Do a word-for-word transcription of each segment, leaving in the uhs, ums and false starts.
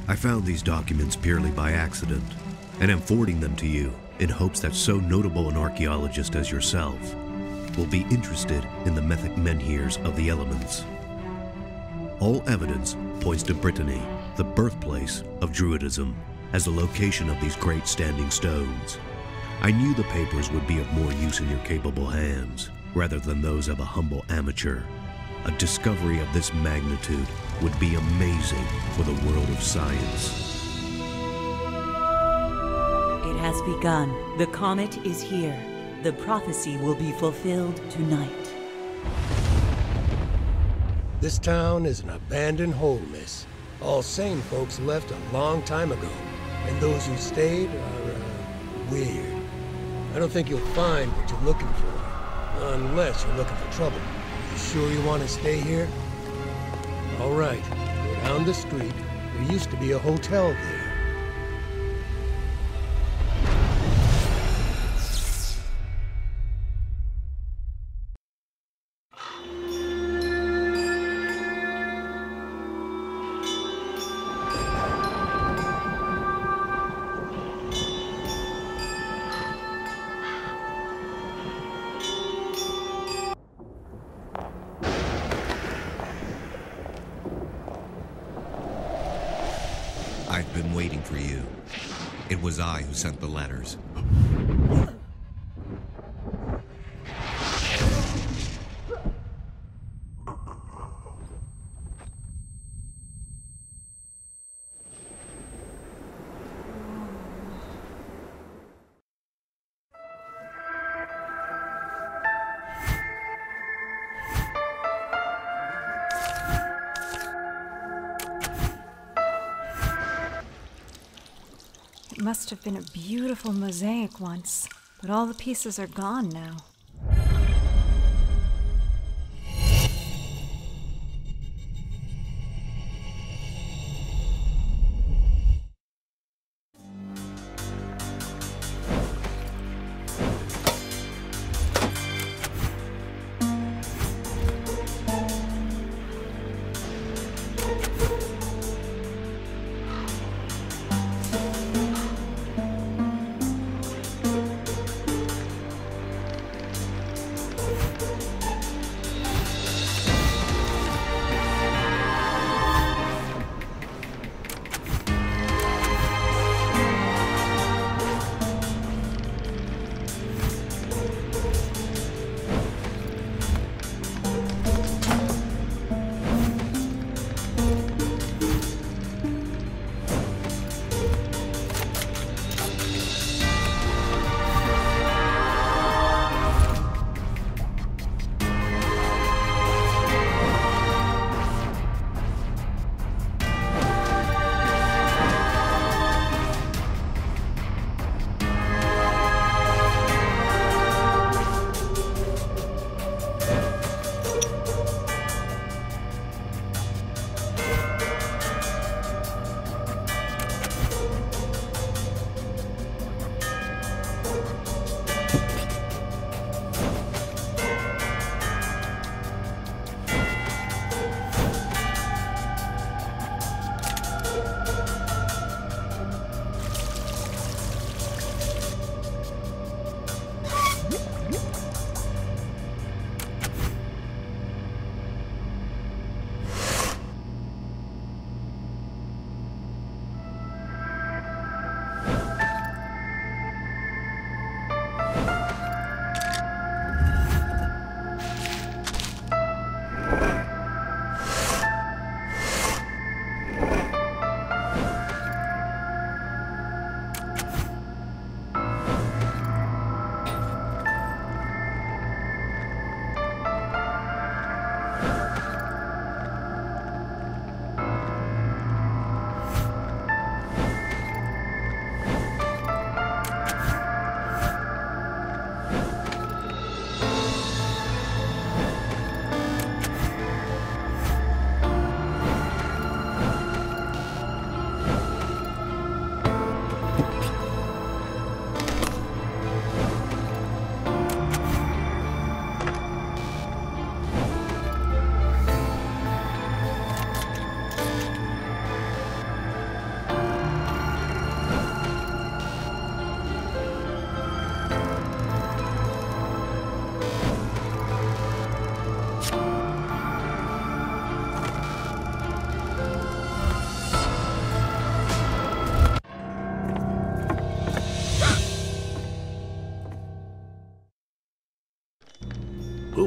I found these documents purely by accident, and am forwarding them to you in hopes that so notable an archaeologist as yourself will be interested in the mythic menhirs of the elements. All evidence points to Brittany, the birthplace of Druidism, as the location of these great standing stones. I knew the papers would be of more use in your capable hands, rather than those of a humble amateur. A discovery of this magnitude would be amazing for the world of science. It has begun. The comet is here. The prophecy will be fulfilled tonight. This town is an abandoned hole, miss. All sane folks left a long time ago, and those who stayed are, uh, weird. I don't think you'll find what you're looking for, unless you're looking for trouble. You sure you want to stay here? All right, go down the street. There used to be a hotel there. I've been waiting for you. It was I who sent the letters. It must have been a beautiful mosaic once, but all the pieces are gone now.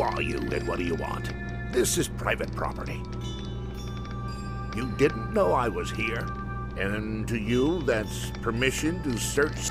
are you and what do you want? This is private property. You didn't know I was here, and to you, that's permission to search.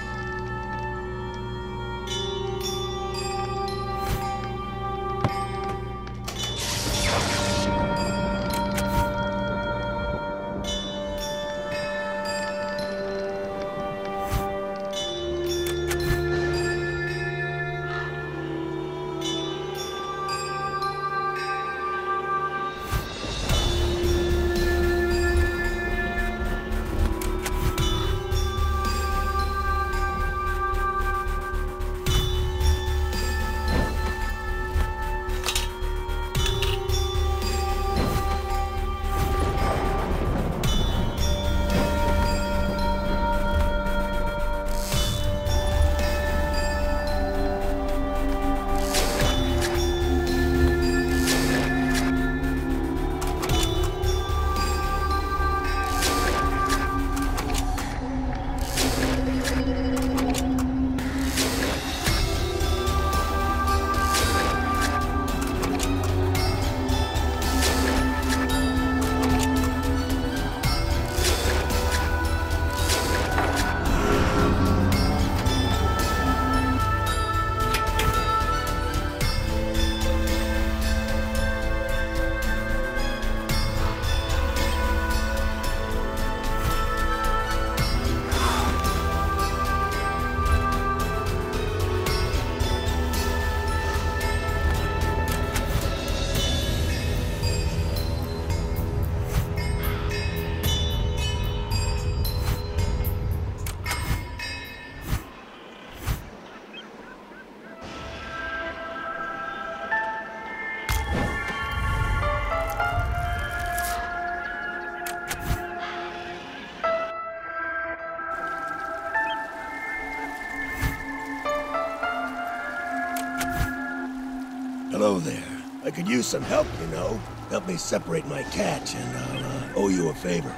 Hello there. I could use some help, you know. Help me separate my catch, and I'll uh, owe you a favor.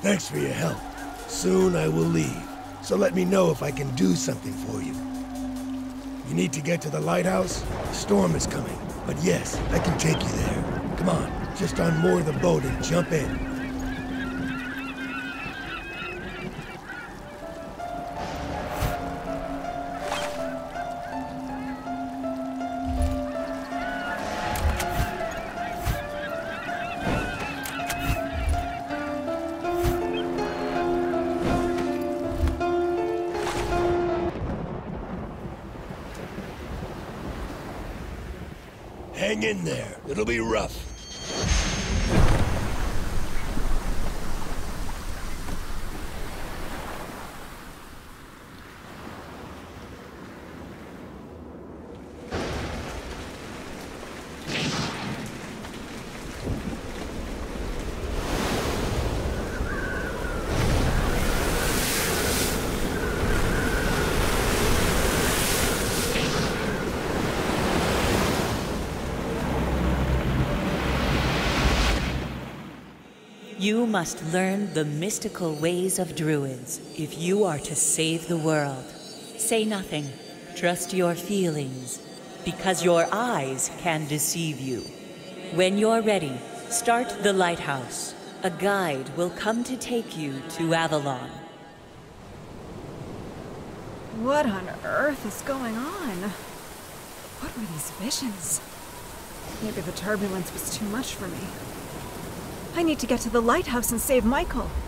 Thanks for your help. Soon I will leave, so let me know if I can do something for you. You need to get to the lighthouse? The storm is coming, but yes, I can take you there. Come on, just unmoor the boat and jump in. Hang in there. It'll be rough. You must learn the mystical ways of druids if you are to save the world. Say nothing. Trust your feelings, because your eyes can deceive you. When you're ready, start the lighthouse. A guide will come to take you to Avalon. What on earth is going on? What were these visions? Maybe the turbulence was too much for me. I need to get to the lighthouse and save Michael.